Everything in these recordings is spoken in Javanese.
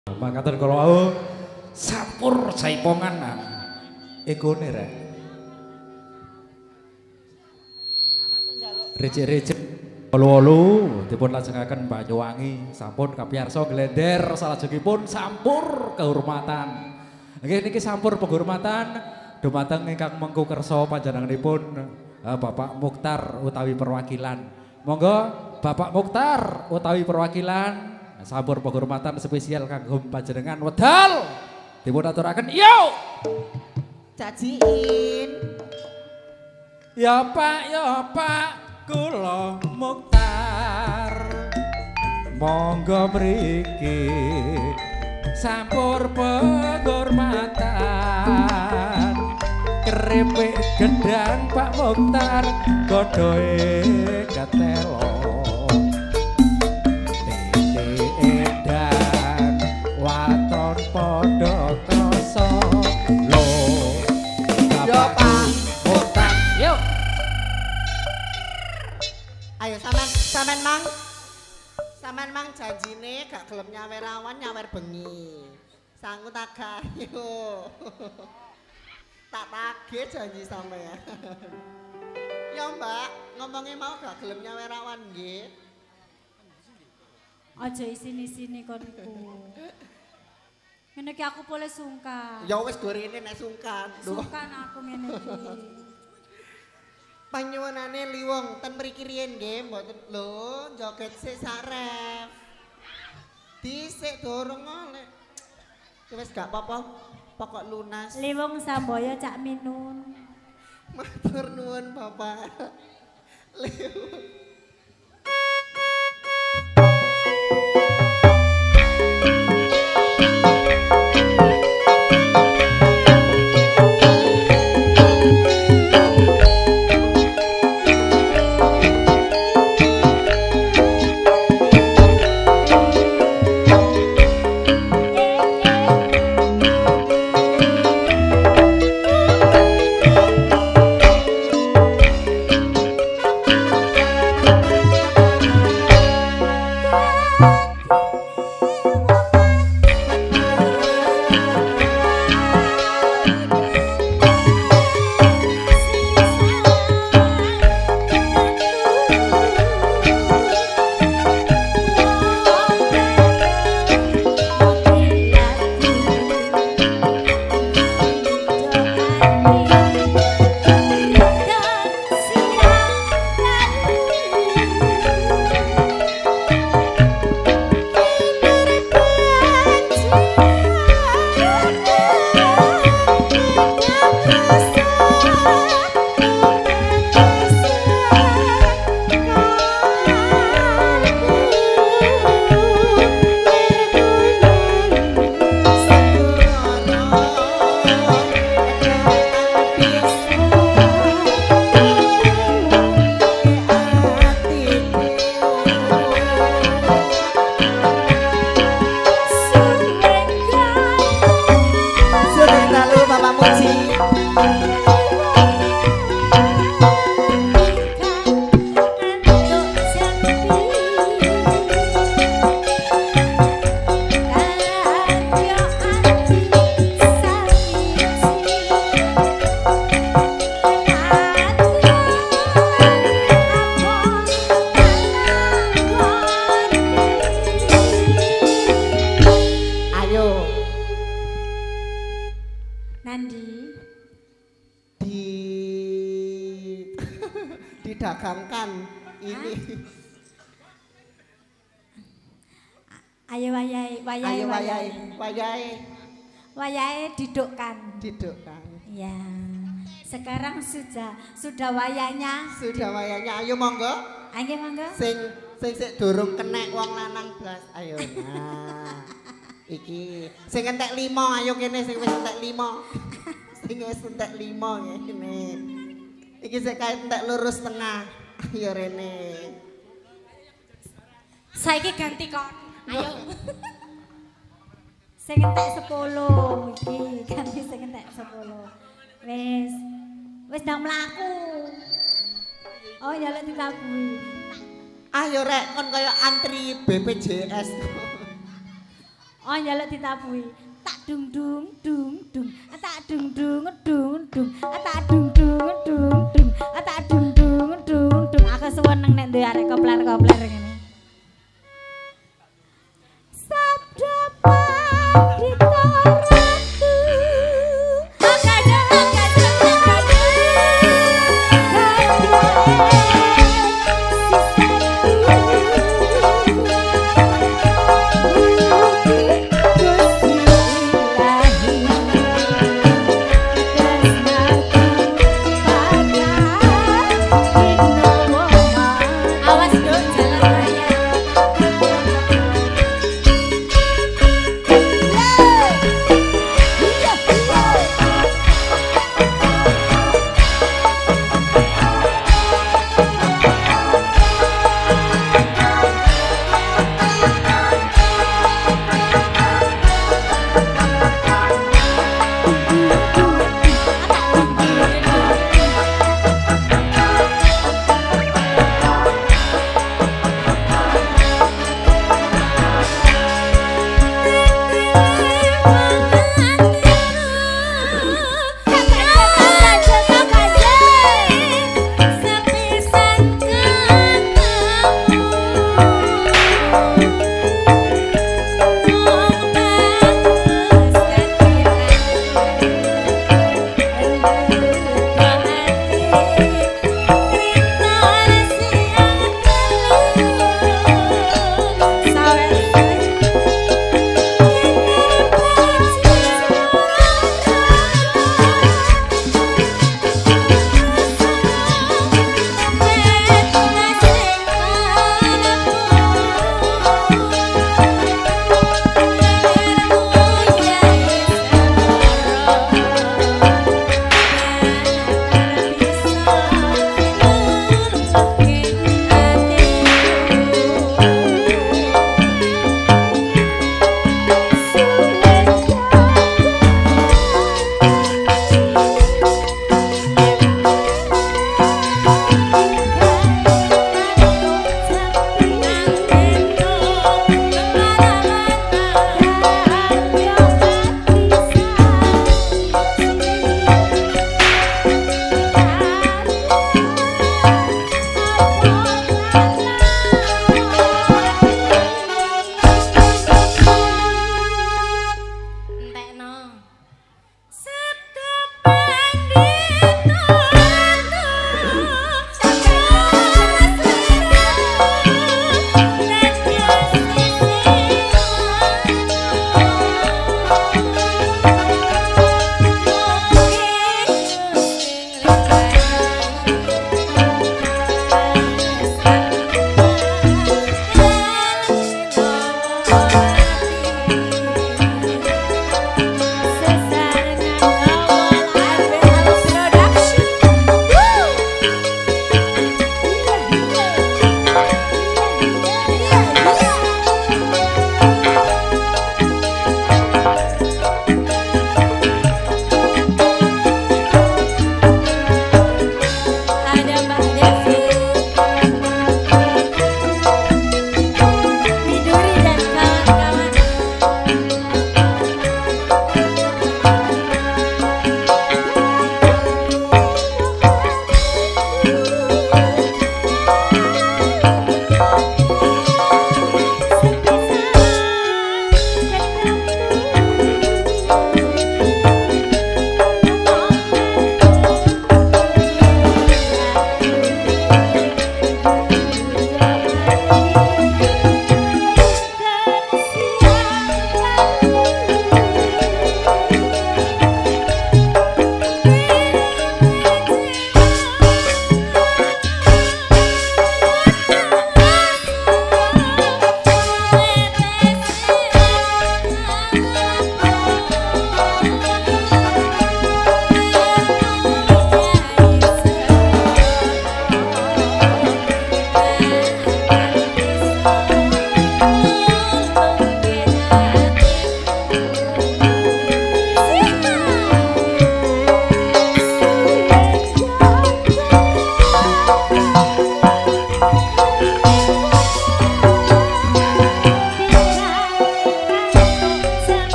Makaten kula wau sampur jaipongan. Egone rek. Recek-recek wolu-wolu dipun lajengaken Banyuwangi sampun kapiyarsa glender salajengipun sampur kehormatan. Nggih niki sampur penghormatan dumateng ingkang mengku kersa panjenenganipun Bapak Mukhtar utawi perwakilan. Monggo Bapak Mukhtar utawi perwakilan sampur penghormatan spesial kanggo panjenengan wedal dipun aturaken. Yo! Caciin. Ya Pak kula Mukhtar monggo mriki sampur penghormatan keripik gedang Pak Mukhtar godhoe ketelo titik edan waton padha krasa lho Bapak Mukhtar. Yuk Ayo sampean mang janjine gak gelem nyawer awan nyawer bengi. Sangut agak ayo. Tak tagih janji sampean. Ya Mbak, ngomongnya mau gak gelem nyawer awan nggih. Aja isini-isini kon iku. Ngene iki aku boleh sungkan. Ya wis gorene nek sungkan. Sungkan aku ngene iki. Panyuwunane Liwong ten mriki riyen nggih mboten lho joget sik sak ref. Dhisik dorong oleh. Wis gak apa-apa, pokok lunas. Liwong Samboyo Cak Minun. Matur nuwun Bapak. Liwong. Didagangkan ini. Ayo wayahe didukkan. Ya. Sekarang sudah wayanya. Ayo monggo. Ayo monggo. Sing sik durung kenek wong lanang blas. Ayo. Nah. Iki sing entek 5 ayo kene sing wis entek 5. Sing wis entek 5 ngene. Iki sik kae entek lurus tengah. Ayo rene. Saiki ganti kon. Ayo. Sing entek 10 iki ganti sing entek 10. Wis ndang mlaku. Oh ya lek dilakui. Ayo rek kon kaya antri BPJS. Oh njaluk ditabuhi. Tak dung dung dung dung. Tak dung dung dung dung. Tak dung dung dung dung. Tak dung dung dung dung. Aku seneng nek duwe arek kopler-kopler ngene. Sabda pandita ratu. Awas dong jalan.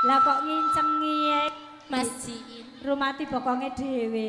Lah kok ngincengi ya? Mas Jiin. Rumati bokonge dhewe.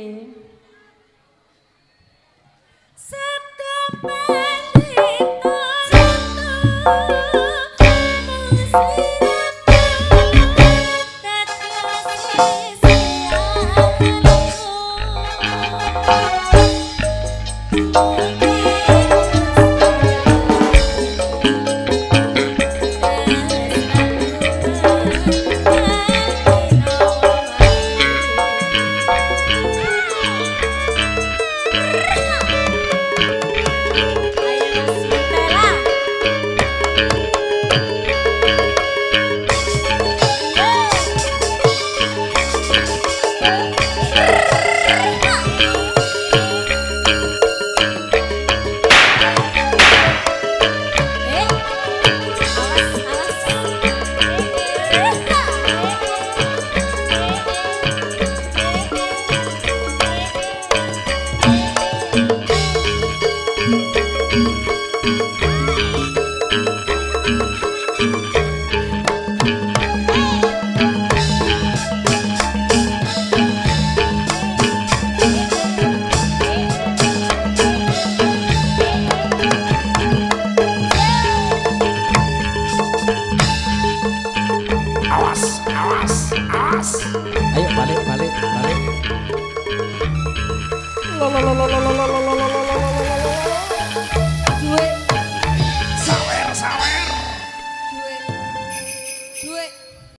Ayo balik.